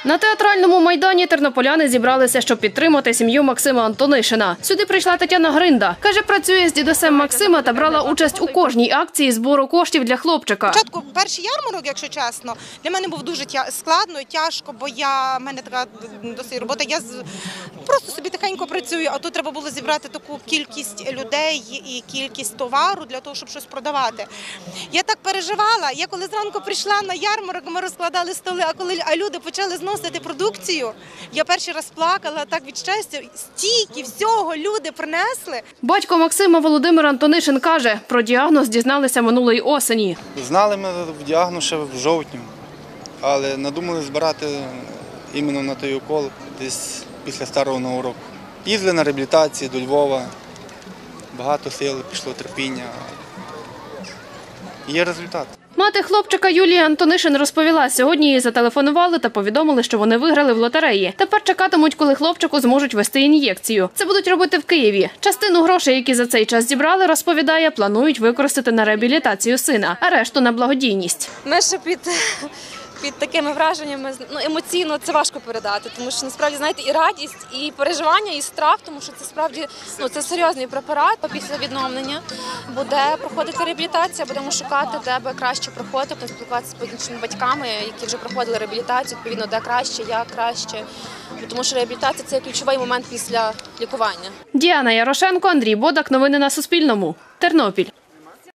На театральному майдані тернополяни зібралися, щоб підтримати сім'ю Максима Антонишина. Сюди прийшла Тетяна Гринда. Каже, працює з дідусем Максима та брала участь у кожній акції збору коштів для хлопчика. Спочатку перший ярмарок, якщо чесно, для мене був дуже складно і тяжко, бо в мене така досить робота. Я просто собі тихенько працюю, а тут треба було зібрати таку кількість людей і кількість товару для того, щоб щось продавати. Я так переживала. Я коли зранку прийшла на ярмарок, ми розкладали столи, а люди почали зносити продукцію, я перший раз плакала так від щастя. Стільки всього люди принесли. Батько Максима Володимир Антонишин каже, про діагноз дізналися минулої осені. Знали ми діагноз ще в жовтні, але надумали збирати іменно на той укол десь після Старого Нового року. Їздили на реабілітації до Львова, багато сил, пішло терпіння. Є результат. Мати хлопчика Юлія Антонишин розповіла, сьогодні їй зателефонували та повідомили, що вони виграли в лотереї. Тепер чекатимуть, коли хлопчику зможуть ввести ін'єкцію. Це будуть робити в Києві. Частину грошей, які за цей час зібрали, розповідає, планують використати на реабілітацію сина, а решту на благодійність. Ми ще під такими враженнями, емоційно це важко передати, тому що насправді, знаєте, і радість, і переживання, і страх, тому що це справді, це серйозний препарат. Після відновлення буде проходити реабілітація, будемо шукати, де би краще проходити, будемо спілкуватися з іншими батьками, які вже проходили реабілітацію, відповідно, де краще, як краще, тому що реабілітація – це ключовий момент після лікування. Діана Ярошенко, Андрій Бодак. Новини на Суспільному. Тернопіль.